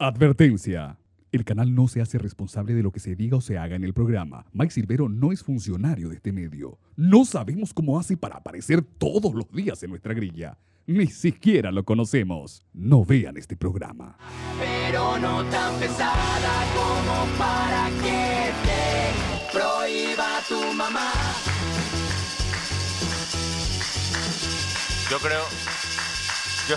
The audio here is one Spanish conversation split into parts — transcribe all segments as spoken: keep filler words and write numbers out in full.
Advertencia. El canal no se hace responsable de lo que se diga o se haga en el programa. Mike Silvero no es funcionario de este medio. No sabemos cómo hace para aparecer todos los días en nuestra grilla. Ni siquiera lo conocemos. No vean este programa. Pero no tan pesada como para que te prohíba tu mamá. Yo creo... Yo...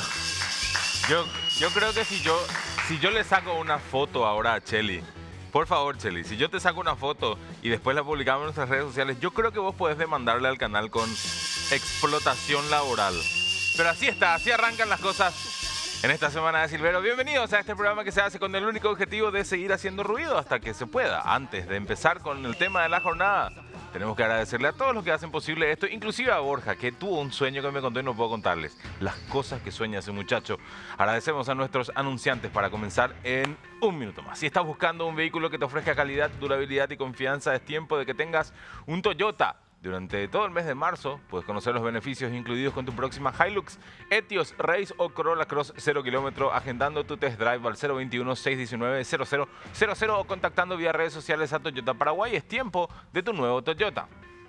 Yo, yo creo que si yo... Si yo le saco una foto ahora a Chely, por favor, Chely, si yo te saco una foto y después la publicamos en nuestras redes sociales, yo creo que vos podés demandarle al canal con explotación laboral. Pero así está, así arrancan las cosas en esta semana de Silvero. Bienvenidos a este programa que se hace con el único objetivo de seguir haciendo ruido hasta que se pueda. Antes de empezar con el tema de la jornada, tenemos que agradecerle a todos los que hacen posible esto, inclusive a Borja, que tuvo un sueño que me contó y no puedo contarles. Las cosas que sueña ese muchacho. Agradecemos a nuestros anunciantes para comenzar en un minuto más. Si estás buscando un vehículo que te ofrezca calidad, durabilidad y confianza, es tiempo de que tengas un Toyota. Durante todo el mes de marzo puedes conocer los beneficios incluidos con tu próxima Hilux, Etios, Race o Corolla Cross cero kilómetro, agendando tu test drive al cero veintiuno, seiscientos diecinueve, cero cero cero cero o contactando vía redes sociales a Toyota Paraguay. Es tiempo de tu nuevo Toyota.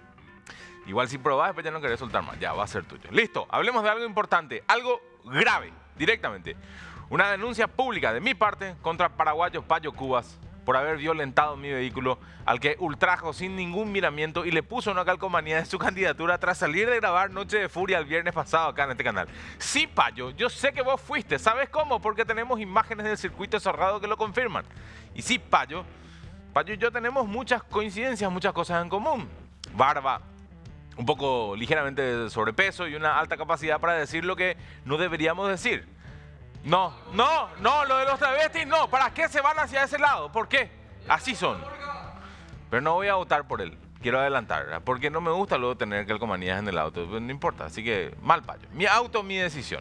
Igual si probás, después ya no querés soltar más, ya va a ser tuyo. Listo, hablemos de algo importante, algo grave, directamente. Una denuncia pública de mi parte contra Paraguayos Payo Cubas por haber violentado mi vehículo, al que ultrajo sin ningún miramiento y le puso una calcomanía de su candidatura tras salir de grabar Noche de Furia el viernes pasado acá en este canal. Sí, Payo, yo sé que vos fuiste. ¿Sabes cómo? Porque tenemos imágenes del circuito cerrado que lo confirman. Y sí, Payo, Payo y yo tenemos muchas coincidencias, muchas cosas en común. Barba, un poco ligeramente de sobrepeso y una alta capacidad para decir lo que no deberíamos decir. No, no, no, lo de los travestis no. ¿Para qué se van hacia ese lado? ¿Por qué? Así son. Pero no voy a votar por él. Quiero adelantar, ¿verdad? Porque no me gusta luego tener calcomanías en el auto. No importa, así que mal, Payo. Mi auto, mi decisión.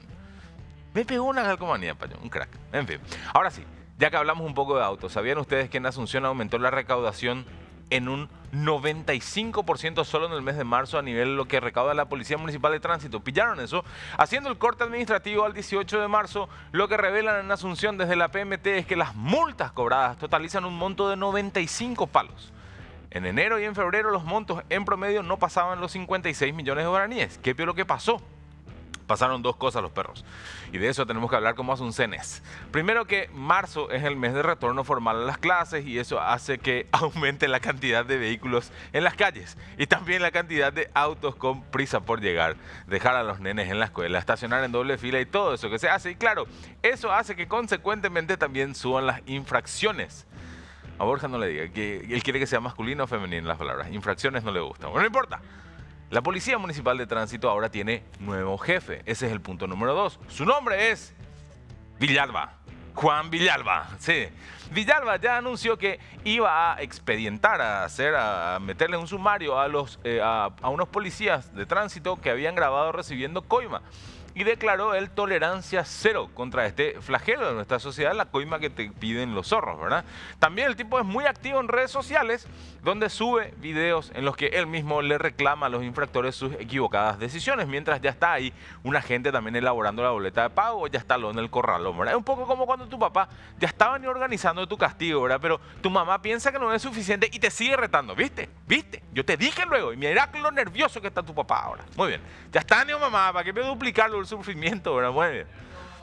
Me pegó una calcomanía, Payo, un crack. En fin, ahora sí, ya que hablamos un poco de autos, ¿sabían ustedes que en Asunción aumentó la recaudación en un noventa y cinco por ciento solo en el mes de marzo a nivel de lo que recauda la Policía Municipal de Tránsito? ¿Pillaron eso? Haciendo el corte administrativo al dieciocho de marzo, lo que revelan en Asunción desde la P M T es que las multas cobradas totalizan un monto de noventa y cinco palos. En enero y en febrero los montos en promedio no pasaban los cincuenta y seis millones de guaraníes. ¿Qué fue lo que pasó? Pasaron dos cosas los perros, y de eso tenemos que hablar como asuncenes. Primero, que marzo es el mes de retorno formal a las clases y eso hace que aumente la cantidad de vehículos en las calles y también la cantidad de autos con prisa por llegar, dejar a los nenes en la escuela, estacionar en doble fila y todo eso que se hace. Y claro, eso hace que consecuentemente también suban las infracciones. A Borja no le diga, que él quiere que sea masculino o femenino las palabras. Infracciones no le gustan. Bueno, no importa. La Policía Municipal de Tránsito ahora tiene nuevo jefe. Ese es el punto número dos. Su nombre es Villalba. Juan Villalba. Sí. Villalba ya anunció que iba a expedientar, a hacer, a meterle un sumario a, los, eh, a, a unos policías de tránsito que habían grabado recibiendo coima. Y declaró él tolerancia cero contra este flagelo de nuestra sociedad, la coima que te piden los zorros, ¿verdad? También el tipo es muy activo en redes sociales, donde sube videos en los que él mismo le reclama a los infractores sus equivocadas decisiones, mientras ya está ahí una gente también elaborando la boleta de pago, ya está lo en el corralón, ¿verdad? Es un poco como cuando tu papá ya estaba ni organizando tu castigo, ¿verdad? Pero tu mamá piensa que no es suficiente y te sigue retando, ¿viste? ¿Viste? Yo te dije luego, y mira lo nervioso que está tu papá ahora. Muy bien, ya está, ni mamá, ¿para qué me duplicarlo el sufrimiento, ¿verdad? Muy bien.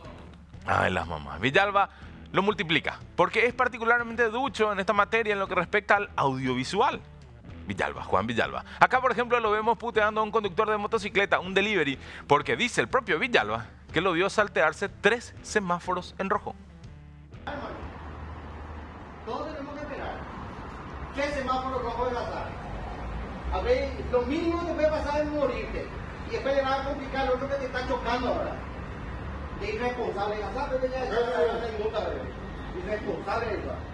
Ay, las mamás. Villalba lo multiplica, porque es particularmente ducho en esta materia en lo que respecta al audiovisual. Villalba, Juan Villalba. Acá, por ejemplo, lo vemos puteando a un conductor de motocicleta, un delivery, porque dice el propio Villalba que lo vio saltearse tres semáforos en rojo. Todos tenemos que esperar. ¿Qué semáforo rojo de pasar? A ver, lo mínimo que puede pasar es morirte. Y después le va a complicar lo otro que te está chocando ahora. De irresponsable. ¿Sabes? Irresponsable.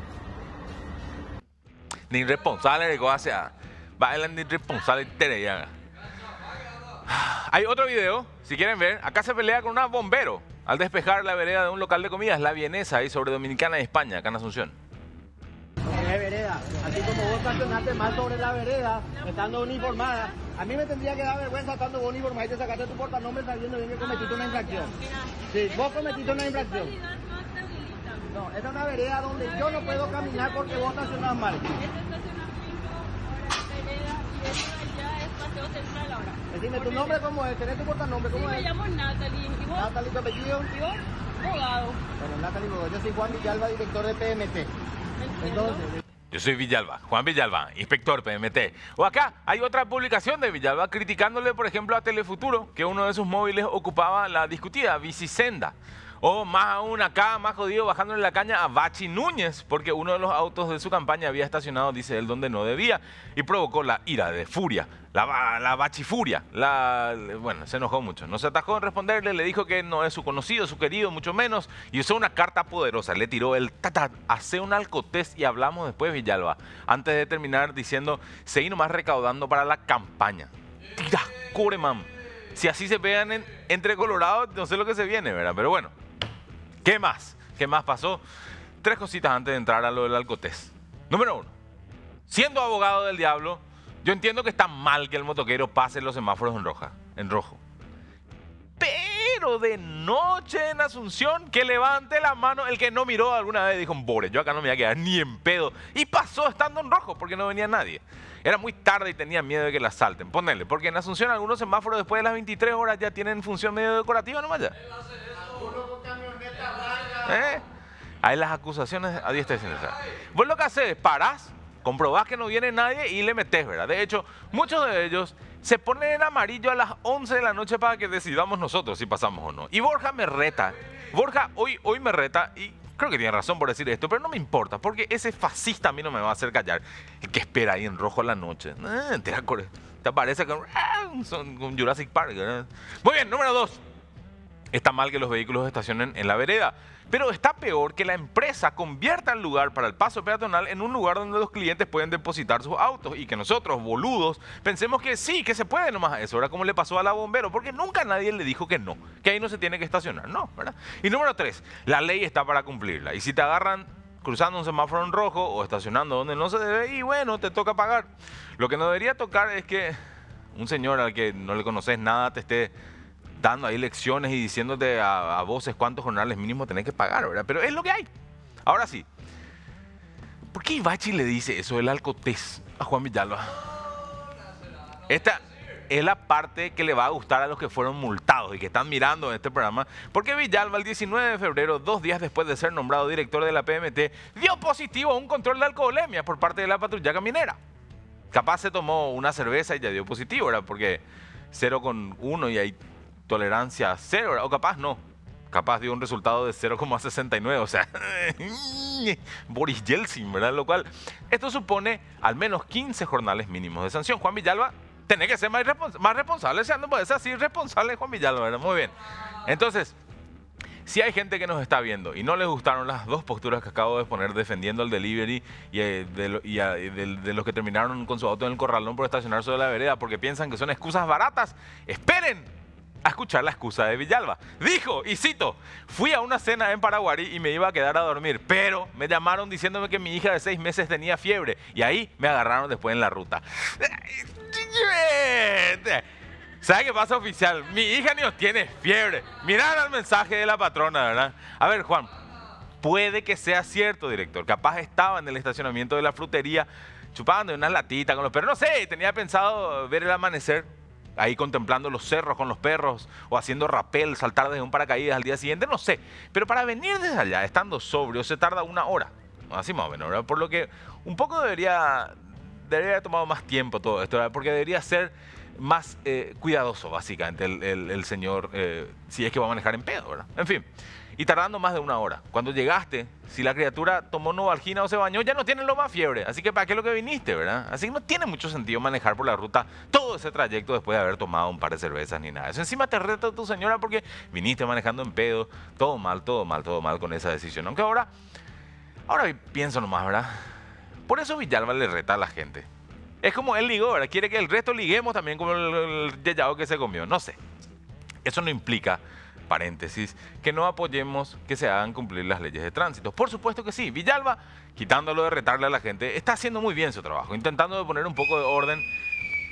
Ni irresponsable de cosas sea. Bailan de irresponsable tereya. Hay otro video, si quieren ver. Acá se pelea con una bombero al despejar la vereda de un local de comidas, La Vienesa, ahí sobre Dominicana y España, acá en Asunción. Es vereda, así como vos estacionaste mal sobre la vereda, estando uniformada, a mí me tendría que dar vergüenza estando vos uniformada y te sacaste tu portanombre sabiendo bien que cometiste una infracción. Sí, vos cometiste una infracción. No, esta es una vereda donde yo no puedo caminar porque vos estacionás mal. Este estacionamiento, ahora vereda, y eso de allá es Paseo Central ahora. Decime, ¿tu nombre cómo es? ¿Tenés tu portanombre? Sí, ¿Cómo me es? llamo Natalie. ¿Y vos? Natalie, ¿tu apellido? ¿Y vos? Abogado. Bueno, Natalie, yo soy Juan Villalba, director de P M T. Entiendo. Entonces, Yo soy Villalba, Juan Villalba, inspector P M T. O acá hay otra publicación de Villalba criticándole, por ejemplo, a Telefuturo, que uno de sus móviles ocupaba la discutida Bicisenda. O más aún acá, más jodido, bajándole la caña a Bachi Núñez, porque uno de los autos de su campaña había estacionado, dice él, donde no debía, y provocó la ira de Furia, la, la Bachifuria. La, bueno, se enojó mucho. No se atajó en responderle, le dijo que no es su conocido, su querido, mucho menos, y usó una carta poderosa. Le tiró el tata, hace un alcotés y hablamos después, Villalba, antes de terminar diciendo, seguí nomás recaudando para la campaña. Tira, cubre, mam. Si así se pegan en, entre Colorado, no sé lo que se viene, ¿verdad? Pero bueno. ¿Qué más? ¿Qué más pasó? Tres cositas antes de entrar a lo del alcotés. Número uno, siendo abogado del diablo, yo entiendo que está mal que el motoquero pase los semáforos en, roja, en rojo. Pero de noche en Asunción, que levante la mano el que no miró alguna vez, dijo, pobre, yo acá no me voy a quedar ni en pedo. Y pasó estando en rojo porque no venía nadie. Era muy tarde y tenía miedo de que la salten. Ponele, porque en Asunción algunos semáforos después de las veintitrés horas ya tienen función medio decorativa nomás ya. ¿Eh? Hay las acusaciones a diestra y siniestra. Vos lo que haces es parás, comprobás que no viene nadie y le metés, ¿verdad? De hecho, muchos de ellos se ponen en amarillo a las once de la noche para que decidamos nosotros si pasamos o no. Y Borja me reta. Borja hoy, hoy me reta y creo que tiene razón por decir esto, pero no me importa, porque ese fascista a mí no me va a hacer callar. El que espera ahí en rojo a la noche. Eh, te, te aparece con, con Jurassic Park, ¿verdad? Muy bien, número dos. Está mal que los vehículos estacionen en la vereda, pero está peor que la empresa convierta el lugar para el paso peatonal en un lugar donde los clientes pueden depositar sus autos y que nosotros, boludos, pensemos que sí, que se puede nomás eso, ¿verdad? Como le pasó a la bombero, porque nunca nadie le dijo que no, que ahí no se tiene que estacionar, no, ¿verdad? Y número tres, la ley está para cumplirla y si te agarran cruzando un semáforo en rojo o estacionando donde no se debe, y bueno, te toca pagar. Lo que no debería tocar es que un señor al que no le conoces nada te esté dando ahí lecciones y diciéndote a, a voces cuántos jornales mínimos tenés que pagar, ¿verdad? Pero es lo que hay. Ahora sí, ¿por qué Ibachi le dice eso del alcotés a Juan Villalba? Esta es la parte que le va a gustar a los que fueron multados y que están mirando este programa, porque Villalba el diecinueve de febrero, dos días después de ser nombrado director de la P M T, dio positivo a un control de alcoholemia por parte de la patrulla caminera. Capaz se tomó una cerveza y ya dio positivo, ¿verdad? Porque cero coma uno y hay tolerancia cero, ¿verdad? O capaz no. Capaz dio un resultado de cero coma sesenta y nueve, o sea, Boris Yeltsin, ¿verdad? Lo cual, esto supone al menos quince jornales mínimos de sanción. Juan Villalba, tenés que ser más, irrespons más responsable, o sea, no puede ser así irresponsable Juan Villalba, ¿verdad? Muy bien. Entonces, si hay gente que nos está viendo y no les gustaron las dos posturas que acabo de poner defendiendo el delivery y, eh, de, lo, y a, de, de los que terminaron con su auto en el corralón por estacionar sobre la vereda porque piensan que son excusas baratas, esperen a escuchar la excusa de Villalba. Dijo, y cito, fui a una cena en Paraguarí y me iba a quedar a dormir, pero me llamaron diciéndome que mi hija de seis meses tenía fiebre y ahí me agarraron después en la ruta. ¿Sabe qué pasa, oficial? Mi hija ni os tiene fiebre. Mirad el mensaje de la patrona, ¿verdad? A ver, Juan, puede que sea cierto, director. Capaz estaba en el estacionamiento de la frutería chupando unas latitas con los perros. No sé, tenía pensado ver el amanecer ahí contemplando los cerros con los perros o haciendo rappel, saltar desde un paracaídas al día siguiente, no sé. Pero para venir desde allá, estando sobrio, se tarda una hora. Así más o menos, ¿verdad? Por lo que un poco debería, debería haber tomado más tiempo todo esto, ¿verdad? Porque debería ser más eh, cuidadoso, básicamente, el, el, el señor, eh, si es que va a manejar en pedo, ¿verdad? En fin. Y tardando más de una hora. Cuando llegaste, si la criatura tomó Novalgina o se bañó, ya no tiene lo más fiebre. Así que ¿para qué es lo que viniste, verdad? Así que no tiene mucho sentido manejar por la ruta todo ese trayecto después de haber tomado un par de cervezas ni nada de eso. Encima te reta tu señora porque viniste manejando en pedo. Todo mal, todo mal, todo mal con esa decisión. Aunque ahora, ahora pienso nomás, ¿verdad? Por eso Villalba le reta a la gente. Es como él ligó, ¿verdad? Quiere que el resto liguemos también como el, el yeyao que se comió. No sé. Eso no implica, paréntesis, que no apoyemos que se hagan cumplir las leyes de tránsito. Por supuesto que sí. Villalba, quitándolo de retarle a la gente, está haciendo muy bien su trabajo, intentando de poner un poco de orden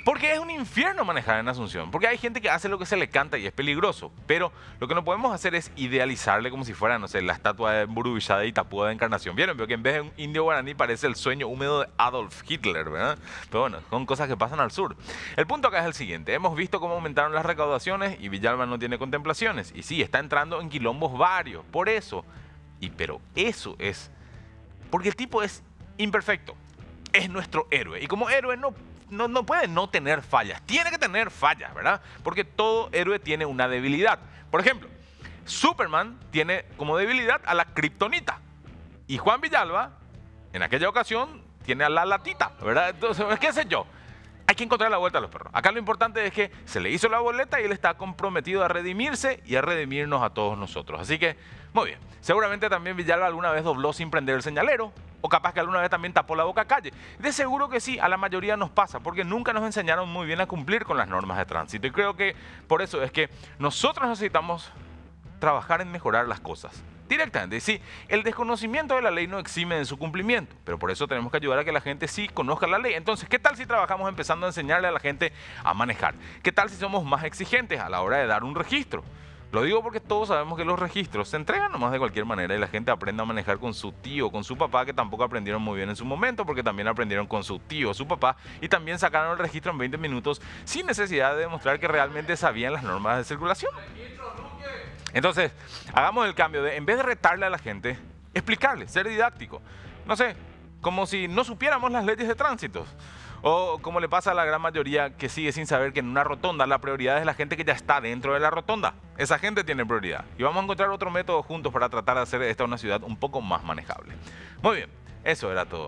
Porque es un infierno manejar en Asunción. Porque hay gente que hace lo que se le canta y es peligroso. Pero lo que no podemos hacer es idealizarle como si fuera, no sé, la estatua de Burubishá de Itapúa de Encarnación. ¿Vieron? Pero que en vez de un indio guaraní parece el sueño húmedo de Adolf Hitler, ¿verdad? Pero bueno, son cosas que pasan al sur. El punto acá es el siguiente. Hemos visto cómo aumentaron las recaudaciones y Villalba no tiene contemplaciones. Y sí, está entrando en quilombos varios. Por eso. Y pero eso es... Porque el tipo es imperfecto. Es nuestro héroe. Y como héroe no... No, no puede no tener fallas, tiene que tener fallas, ¿verdad? Porque todo héroe tiene una debilidad. Por ejemplo, Superman tiene como debilidad a la kriptonita. Y Juan Villalba, en aquella ocasión, tiene a la latita, ¿verdad? Entonces, qué sé yo. Hay que encontrar la vuelta a los perros. Acá lo importante es que se le hizo la boleta y él está comprometido a redimirse y a redimirnos a todos nosotros. Así que, muy bien. Seguramente también Villalba alguna vez dobló sin prender el señalero. O capaz que alguna vez también tapó la boca a calle. De seguro que sí, a la mayoría nos pasa, porque nunca nos enseñaron muy bien a cumplir con las normas de tránsito. Y creo que por eso es que nosotros necesitamos trabajar en mejorar las cosas. Directamente, sí, el desconocimiento de la ley no exime de su cumplimiento, pero por eso tenemos que ayudar a que la gente sí conozca la ley. Entonces, ¿qué tal si trabajamos empezando a enseñarle a la gente a manejar? ¿Qué tal si somos más exigentes a la hora de dar un registro? Lo digo porque todos sabemos que los registros se entregan nomás de cualquier manera y la gente aprende a manejar con su tío, con su papá, que tampoco aprendieron muy bien en su momento porque también aprendieron con su tío, su papá, y también sacaron el registro en veinte minutos sin necesidad de demostrar que realmente sabían las normas de circulación. Entonces, hagamos el cambio de, en vez de retarle a la gente, explicarle, ser didáctico. No sé, como si no supiéramos las leyes de tránsito. O como le pasa a la gran mayoría que sigue sin saber que en una rotonda la prioridad es la gente que ya está dentro de la rotonda. Esa gente tiene prioridad. Y vamos a encontrar otro método juntos para tratar de hacer esta una ciudad un poco más manejable. Muy bien, eso era todo.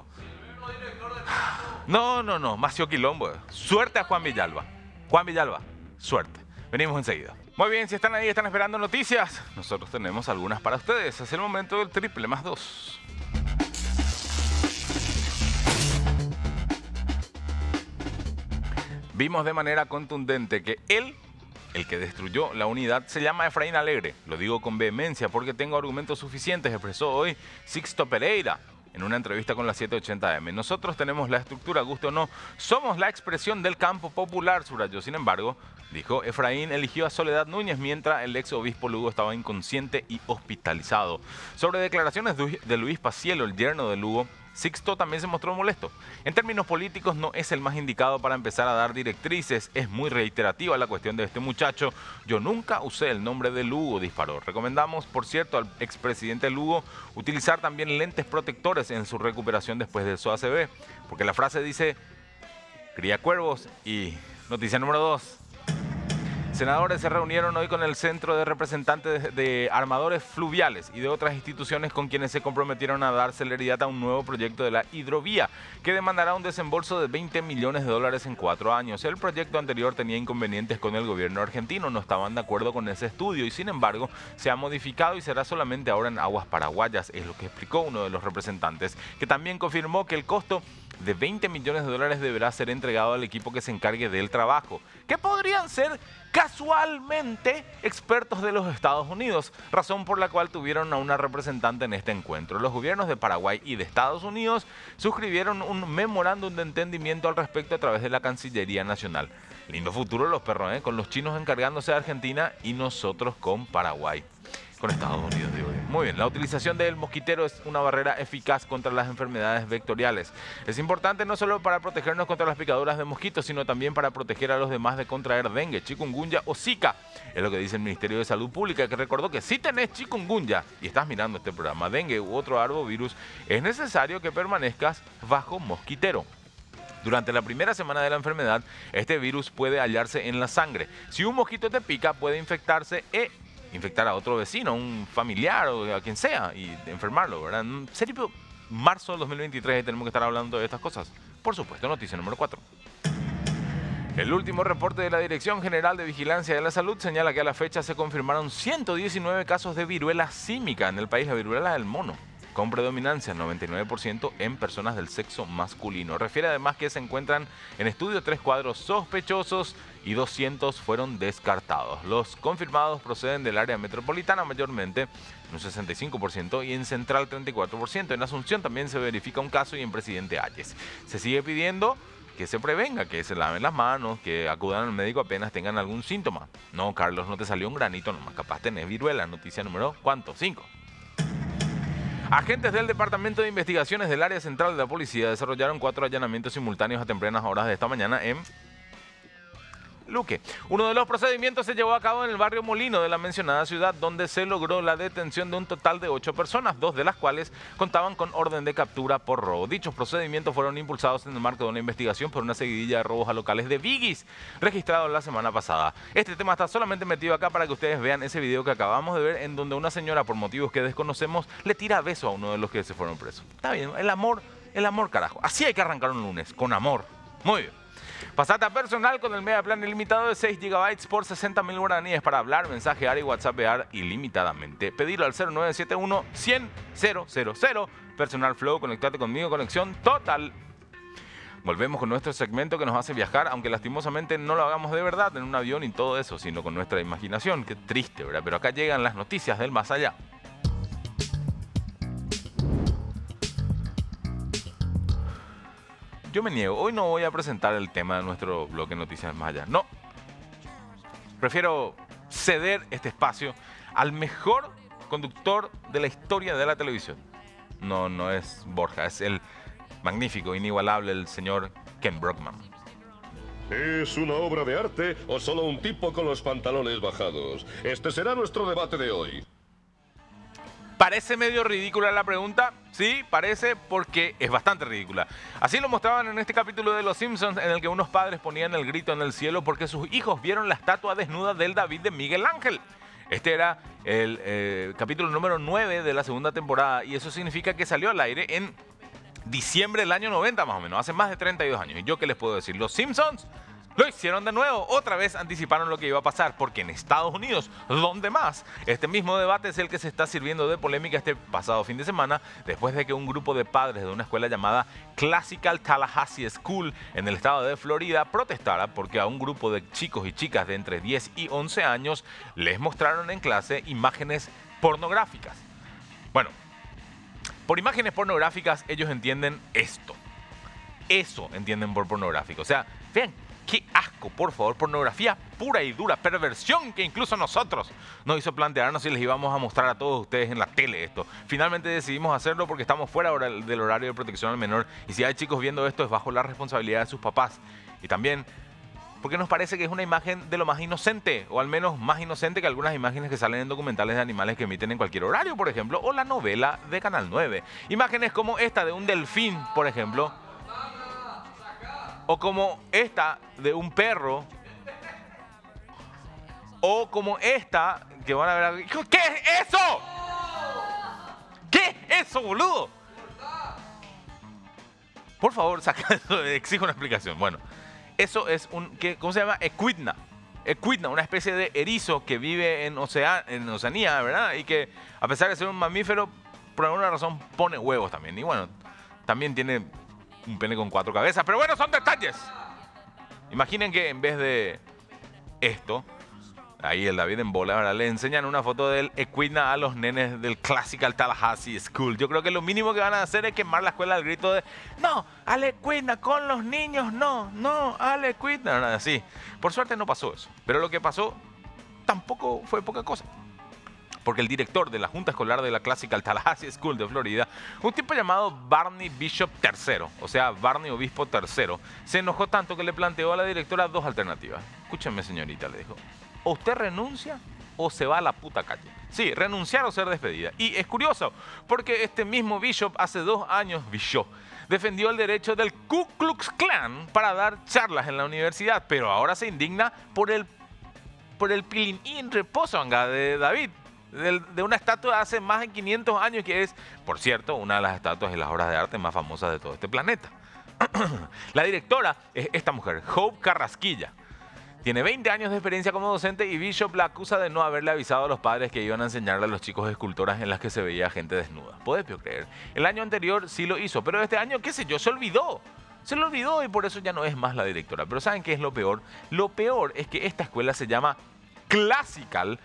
No, no, no, Macio Quilombo. Suerte a Juan Villalba. Juan Villalba, suerte. Venimos enseguida. Muy bien, si están ahí, están esperando noticias, nosotros tenemos algunas para ustedes. Es el momento del triple más dos. Vimos de manera contundente que él, el que destruyó la unidad, se llama Efraín Alegre. Lo digo con vehemencia porque tengo argumentos suficientes, expresó hoy Sixto Pereira en una entrevista con la setecientos ochenta eme. Nosotros tenemos la estructura, guste o no, somos la expresión del campo popular, subrayó. Sin embargo, dijo, Efraín eligió a Soledad Núñez mientras el ex obispo Lugo estaba inconsciente y hospitalizado. Sobre declaraciones de Luis Pacielo, el yerno de Lugo, Sixto también se mostró molesto. En términos políticos no es el más indicado para empezar a dar directrices. Es muy reiterativa la cuestión de este muchacho. Yo nunca usé el nombre de Lugo, disparó. Recomendamos, por cierto, al expresidente Lugo utilizar también lentes protectores en su recuperación después del S O A C B. Porque la frase dice, cría cuervos. Y noticia número dos. Senadores se reunieron hoy con el Centro de Representantes de Armadores Fluviales y de otras instituciones con quienes se comprometieron a dar celeridad a un nuevo proyecto de la hidrovía que demandará un desembolso de veinte millones de dólares en cuatro años. El proyecto anterior tenía inconvenientes con el gobierno argentino, no estaban de acuerdo con ese estudio y sin embargo se ha modificado y será solamente ahora en aguas paraguayas, es lo que explicó uno de los representantes, que también confirmó que el costo de veinte millones de dólares deberá ser entregado al equipo que se encargue del trabajo, que podrían ser casualmente expertos de los Estados Unidos, razón por la cual tuvieron a una representante en este encuentro. Los gobiernos de Paraguay y de Estados Unidos suscribieron un memorándum de entendimiento al respecto a través de la Cancillería Nacional. Lindo futuro los perros, ¿eh? Con los chinos encargándose de Argentina y nosotros con Paraguay. Con Estados Unidos, digo yo. Muy bien, la utilización del mosquitero es una barrera eficaz contra las enfermedades vectoriales. Es importante no solo para protegernos contra las picaduras de mosquitos, sino también para proteger a los demás de contraer dengue, chikungunya o zika. Es lo que dice el Ministerio de Salud Pública, que recordó que si tenés chikungunya y estás mirando este programa, dengue u otro arbovirus, es necesario que permanezcas bajo mosquitero. Durante la primera semana de la enfermedad, este virus puede hallarse en la sangre. Si un mosquito te pica, puede infectarse e infectar a otro vecino, a un familiar o a quien sea y enfermarlo, ¿verdad? En serio, marzo del dos mil veintitrés tenemos que estar hablando de estas cosas. Por supuesto, noticia número cuatro. El último reporte de la Dirección General de Vigilancia de la Salud señala que a la fecha se confirmaron ciento diecinueve casos de viruela símica en el país, la viruela del mono, con predominancia noventa y nueve por ciento en personas del sexo masculino. Refiere además que se encuentran en estudio tres cuadros sospechosos y doscientos fueron descartados. Los confirmados proceden del área metropolitana mayormente, en un sesenta y cinco por ciento, y en Central treinta y cuatro por ciento. En Asunción también se verifica un caso y en Presidente Hayes. Se sigue pidiendo que se prevenga, que se laven las manos, que acudan al médico apenas tengan algún síntoma. No, Carlos, no te salió un granito nomás, capaz tenés viruela. Noticia número, ¿cuánto? Cinco. Agentes del Departamento de Investigaciones del Área Central de la Policía desarrollaron cuatro allanamientos simultáneos a tempranas horas de esta mañana en Luque. Uno de los procedimientos se llevó a cabo en el barrio Molino de la mencionada ciudad, donde se logró la detención de un total de ocho personas, dos de las cuales contaban con orden de captura por robo. Dichos procedimientos fueron impulsados en el marco de una investigación por una seguidilla de robos a locales de Biggies, registrado la semana pasada. Este tema está solamente metido acá para que ustedes vean ese video que acabamos de ver, en donde una señora, por motivos que desconocemos, le tira beso a uno de los que se fueron presos. Está bien, el amor, el amor, carajo. Así hay que arrancar un lunes, con amor. Muy bien. Pasate a personal con el mega plan ilimitado de seis gigabytes por sesenta mil guaraníes para hablar, mensajear y whatsappear ilimitadamente. Pedirlo al cero nueve siete uno, cien, cero cero cero. Personal Flow, conectate conmigo, conexión total. Volvemos con nuestro segmento que nos hace viajar, aunque lastimosamente no lo hagamos de verdad en un avión y todo eso, sino con nuestra imaginación. Qué triste, ¿verdad? Pero acá llegan las noticias del más allá. Yo me niego, hoy no voy a presentar el tema de nuestro bloque Noticias Más Allá. No. Prefiero ceder este espacio al mejor conductor de la historia de la televisión. No, no es Borja, es el magnífico, inigualable, el señor Ken Brockman. ¿Es una obra de arte o solo un tipo con los pantalones bajados? Este será nuestro debate de hoy. ¿Parece medio ridícula la pregunta? Sí, parece, porque es bastante ridícula. Así lo mostraban en este capítulo de Los Simpsons, en el que unos padres ponían el grito en el cielo porque sus hijos vieron la estatua desnuda del David de Miguel Ángel. Este era el eh, capítulo número nueve de la segunda temporada, y eso significa que salió al aire en diciembre del año noventa, más o menos, hace más de treinta y dos años. ¿Y yo qué les puedo decir? Los Simpsons lo hicieron de nuevo, otra vez anticiparon lo que iba a pasar, porque en Estados Unidos, ¿dónde más? Este mismo debate es el que se está sirviendo de polémica este pasado fin de semana, después de que un grupo de padres de una escuela llamada Classical Tallahassee School en el estado de Florida protestara porque a un grupo de chicos y chicas de entre diez y once años les mostraron en clase imágenes pornográficas. Bueno, por imágenes pornográficas ellos entienden esto. Eso entienden por pornográfico. O sea, vean, qué asco, por favor, pornografía pura y dura, perversión que incluso nosotros nos hizo plantearnos si les íbamos a mostrar a todos ustedes en la tele esto. Finalmente decidimos hacerlo porque estamos fuera del horario de protección al menor, y si hay chicos viendo esto es bajo la responsabilidad de sus papás. Y también porque nos parece que es una imagen de lo más inocente, o al menos más inocente que algunas imágenes que salen en documentales de animales que emiten en cualquier horario, por ejemplo, o la novela de Canal nueve. Imágenes como esta de un delfín, por ejemplo, o como esta de un perro, o como esta que van a ver. ¿Qué es eso? ¿Qué es eso, boludo? Por favor, saca eso, exijo una explicación. Bueno, eso es un, ¿qué, ¿cómo se llama? Equidna. Equidna, una especie de erizo que vive en, Ocea, en Oceanía, ¿verdad? Y que, a pesar de ser un mamífero, por alguna razón pone huevos también. Y bueno, también tiene un pene con cuatro cabezas, pero bueno, son detalles. Imaginen que en vez de esto, ahí el David en bola, ¿verdad?, le enseñan una foto del Equidna a los nenes del Classical Tallahassee School. Yo creo que lo mínimo que van a hacer es quemar la escuela al grito de no, al Equidna con los niños, no, no, al Equidna, ¿verdad? Así. Por suerte no pasó eso, pero lo que pasó tampoco fue poca cosa. Porque el director de la Junta Escolar de la Classical Tallahassee School de Florida, un tipo llamado Barney Bishop tercero, o sea, Barney Obispo tercero, se enojó tanto que le planteó a la directora dos alternativas. Escúchame, señorita, le dijo, o usted renuncia o se va a la puta calle. Sí, renunciar o ser despedida. Y es curioso, porque este mismo Bishop hace dos años, Bishop, defendió el derecho del Ku Klux Klan para dar charlas en la universidad, pero ahora se indigna por el, por el pilín reposo de David, de una estatua de hace más de quinientos años, que es, por cierto, una de las estatuas y las obras de arte más famosas de todo este planeta. La directora es esta mujer, Hope Carrasquilla. Tiene veinte años de experiencia como docente, y Bishop la acusa de no haberle avisado a los padres que iban a enseñarle a los chicos esculturas en las que se veía gente desnuda. ¿Puedes creer? El año anterior sí lo hizo, pero este año, qué sé yo, se olvidó. Se lo olvidó y por eso ya no es más la directora. Pero ¿saben qué es lo peor? Lo peor es que esta escuela se llama Classical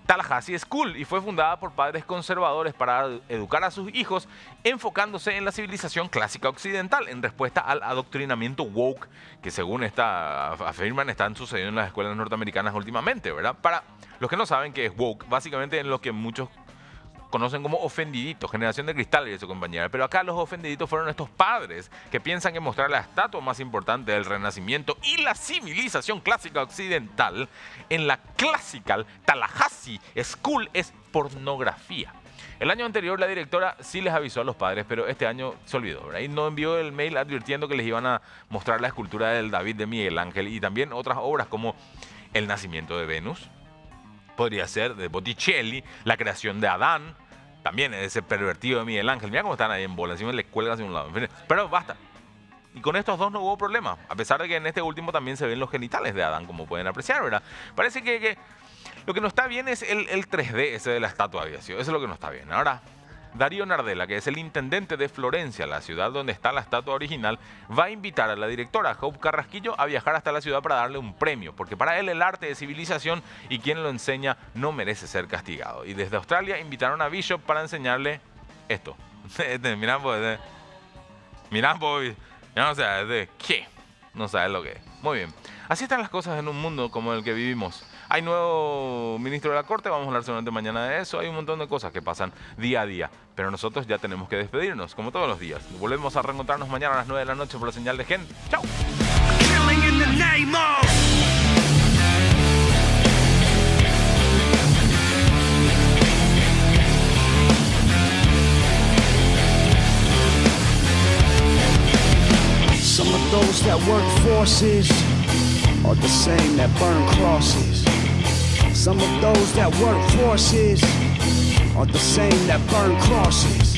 Tallahassee School y fue fundada por padres conservadores para educar a sus hijos enfocándose en la civilización clásica occidental en respuesta al adoctrinamiento woke que según esta, afirman están sucediendo en las escuelas norteamericanas últimamente, ¿verdad? Para los que no saben qué es woke, básicamente en lo que muchos conocen como ofendiditos, generación de cristal y su compañera. Pero acá los ofendiditos fueron estos padres que piensan que mostrar la estatua más importante del Renacimiento y la civilización clásica occidental en la Classical Tallahassee School es pornografía. El año anterior la directora sí les avisó a los padres, pero este año se olvidó, ¿verdad? Y no envió el mail advirtiendo que les iban a mostrar la escultura del David de Miguel Ángel y también otras obras como El nacimiento de Venus. Podría ser de Botticelli, la creación de Adán, también ese pervertido de Miguel Ángel. Mira cómo están ahí en bola, encima le cuelgan hacia un lado. Pero basta. Y con estos dos no hubo problema, a pesar de que en este último también se ven los genitales de Adán, como pueden apreciar, ¿verdad? Parece que, que lo que no está bien es el, el tres D ese de la estatua de Eso es lo que no está bien. Ahora, Darío Nardella, que es el intendente de Florencia, la ciudad donde está la estatua original, va a invitar a la directora Hope Carrasquillo a viajar hasta la ciudad para darle un premio, porque para él el arte de civilización y quien lo enseña no merece ser castigado. Y desde Australia invitaron a Bishop para enseñarle esto. Mirá, pues, mirá, pues, no sé, ¿de qué? No sabes lo que es. Muy bien. Así están las cosas en un mundo como el que vivimos. Hay nuevo ministro de la Corte, vamos a hablar seguramente mañana de eso. Hay un montón de cosas que pasan día a día. Pero nosotros ya tenemos que despedirnos, como todos los días. Volvemos a reencontrarnos mañana a las nueve de la noche por la señal de Gen. ¡Chao! Some of those that work forces are the same that burn crosses. Some of those that work forces are the same that burn crosses.